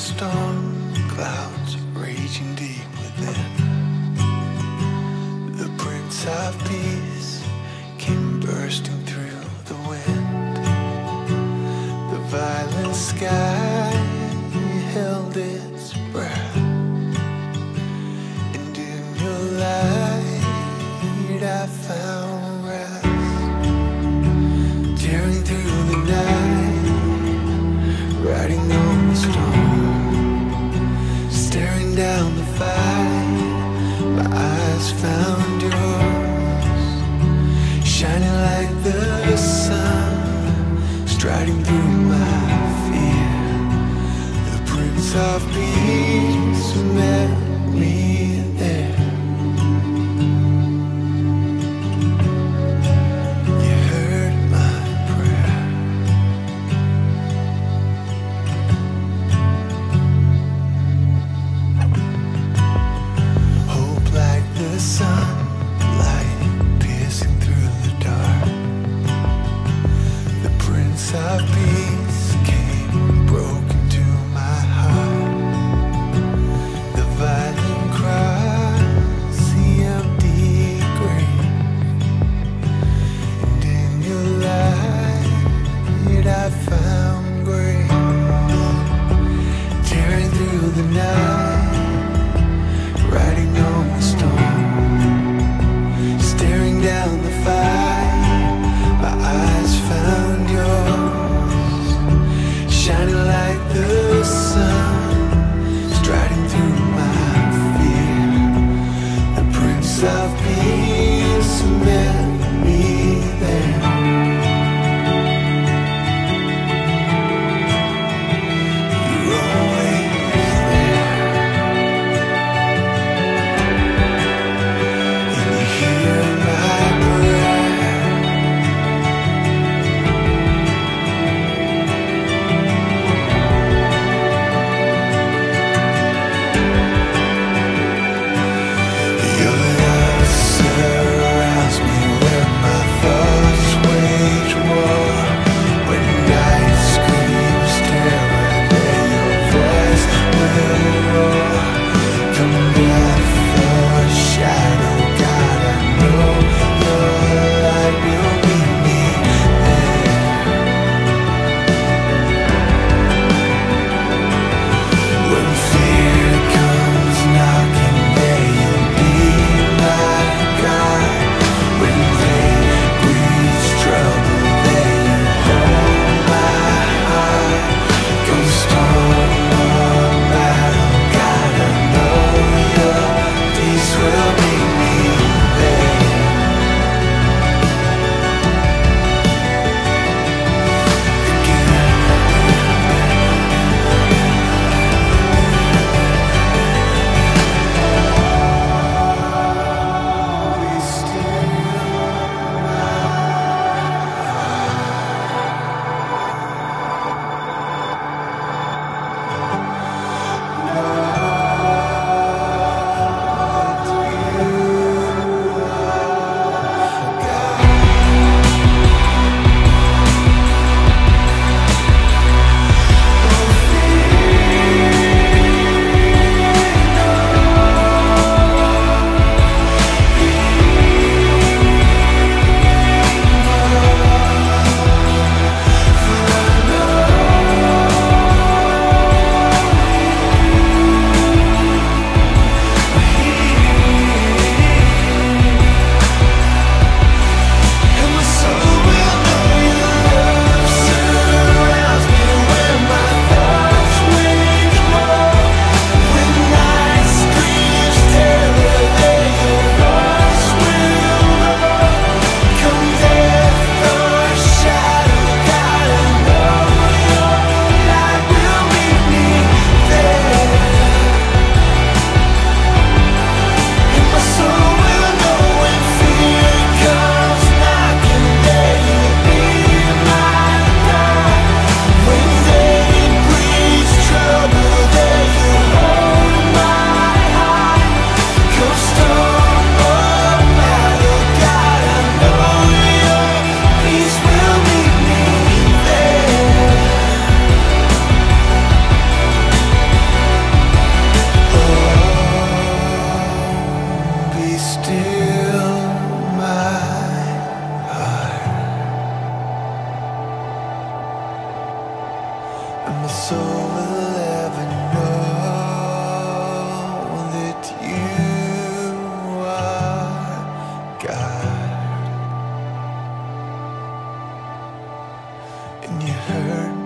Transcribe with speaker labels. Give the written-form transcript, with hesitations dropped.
Speaker 1: storm clouds raging deep within. The Prince of Peace came bursting through the wind. The violet sky held its breath, and in your light I found rest. Tearing through the night, riding on the storm, staring down the fight, my eyes found yours, shining like the sun, striding through my fear. The Prince of Peace met me there. You heard my prayer. Hope like the sunlight piercing through the dark. The Prince of Peace came, broke into my heart. soul will ever know that you are God. And you hurt